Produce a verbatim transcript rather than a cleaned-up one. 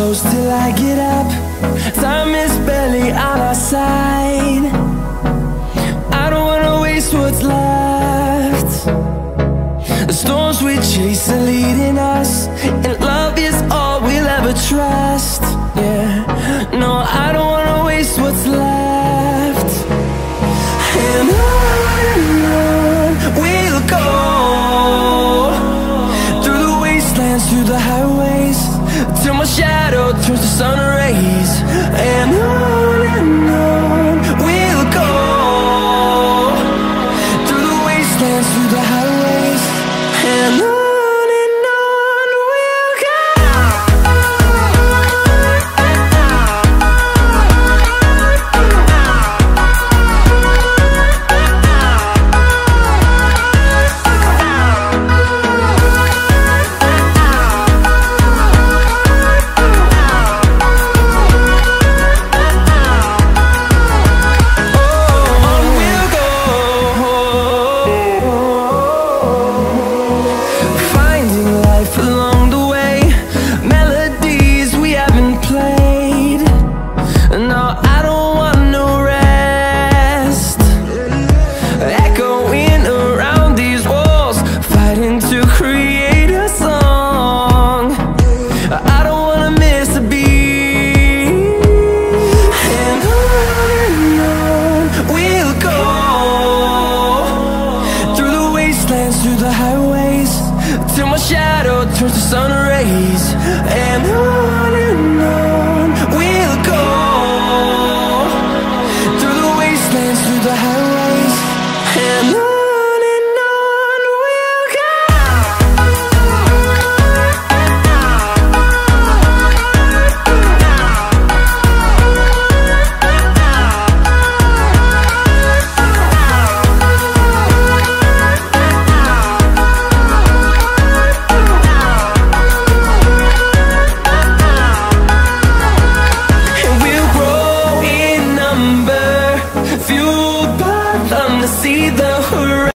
close till I get up. Time is barely on our side. I don't wanna waste what's left. The storms we chase are leading us, and love is all we'll ever trust. Yeah, no, I don't wanna waste what's left. And on and on we'll go, through the wastelands, through the highways, till my shadow turns to sun rays. And on and on we'll go, through the wastelands, through the highways, and on. No, I